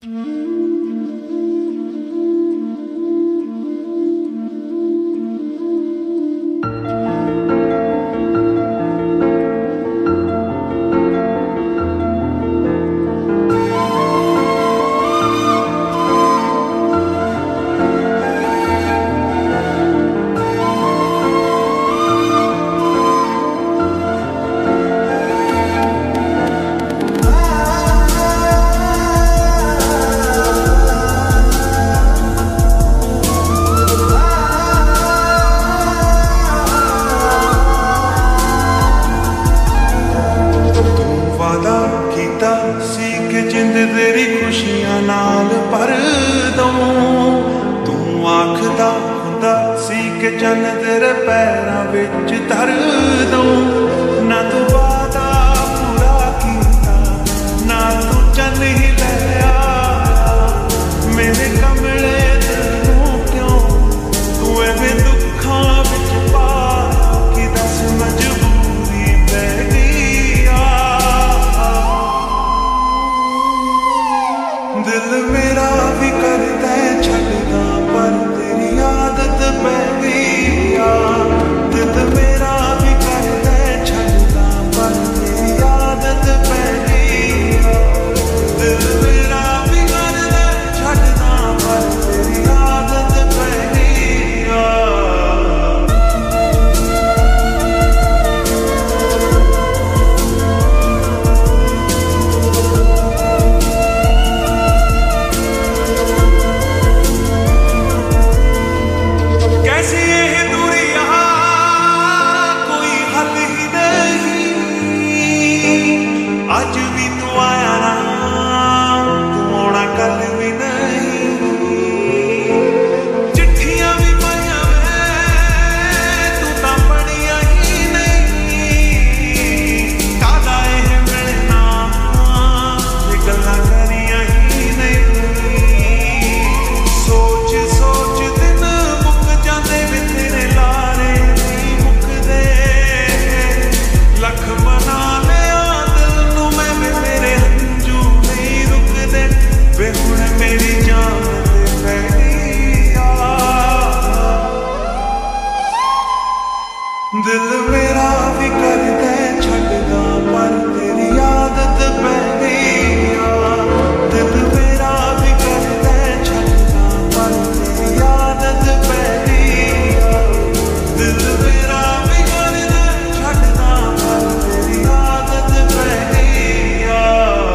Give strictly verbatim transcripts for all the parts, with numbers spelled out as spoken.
नाल भर दूं तू आखदा हुंदा सी कि चन तेरे पैरां विच धर दूं ना तू वादा पूरा कीता ना तू चन ही लै आया मेरे कमले तैनूं क्यों तू एवें दुखां विच पाया कि दस मजबूरी पै गई आ दिल मेरा भी करदा छड्डदा पर तेरी आदत पै गई आ दिल मेरा भी करदा छड्डदा पर तेरी आदत पै गई आ दिल मेरा भी करदा छड्डदा पर तेरी आदत पै गई आ आज भी तू आया ना तू आना कल भी नहीं चिट्ठियां भी पाइया मैं तू तो पढ़िया ही नहीं कादा एह मिलना ये गल्लां करिया ही नहीं सोच सोच दिन मुक जांदे वे तेरे लारे नहीं मुकदे लख मना वे हुण मेरी जान ते पै गई आ दिल मेरा भी करदा छड्डदा पर तेरी आदत पै गई आ दिल मेरा भी करदा छड्डदा पर तेरी आदत पै गई आ दिल मेरा भी करदा छड्डदा पर तेरी आदत पै गई आ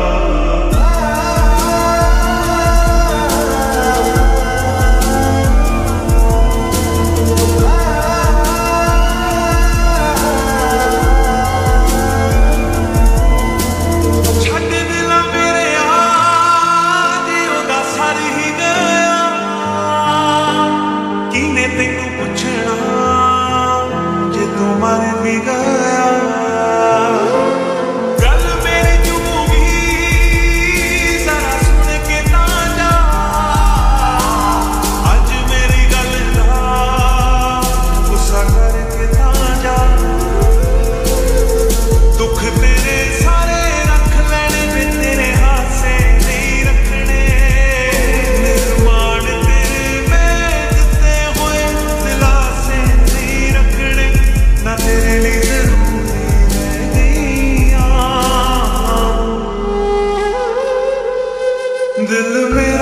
तेनू पुछना जे तू मर भी गया गल मेरी चूगी जरा सुन के ना जा अज मेरी गल दा गुस्सा करके ना जा दुख तेरे सारे रख लेने वे तेरे हासे नहीं रखने निर्माण ना तेरे लिए जरूरी रह गई दिल मेरा